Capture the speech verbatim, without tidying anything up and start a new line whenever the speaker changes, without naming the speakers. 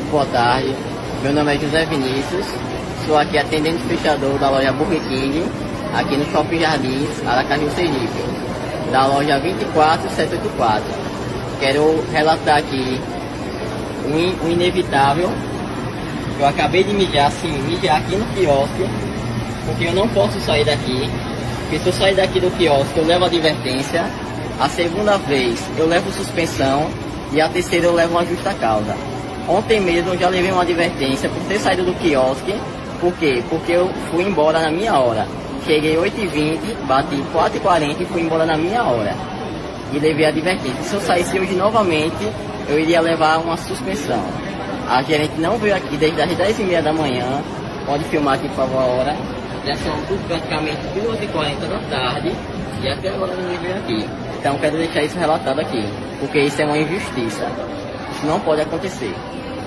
boa tarde. Meu nome é José Vinícius, sou aqui atendente fechador da loja Burger King, aqui no Shopping Jardins, Aracaju, Sergipe, da loja vinte e quatro setecentos e oitenta e quatro. Quero relatar aqui um, in, um inevitável. Eu acabei de mijar, assim, mijar aqui no quiosque, porque eu não posso sair daqui, porque se eu sair daqui do quiosque eu levo advertência, a segunda vez eu levo suspensão e a terceira eu levo uma justa causa. Ontem mesmo eu já levei uma advertência por ter saído do quiosque. Por quê? Porque eu fui embora na minha hora. Cheguei oito e vinte, bati quatro e quarenta e fui embora na minha hora. E levei a advertência. Se eu saísse hoje novamente, eu iria levar uma suspensão. A gerente não veio aqui desde as dez e meia da manhã. Pode filmar aqui, por favor, a hora. Já são praticamente duas e quarenta da tarde e até agora ninguém veio aqui. Então quero deixar isso relatado aqui, porque isso é uma injustiça. Isso não pode acontecer.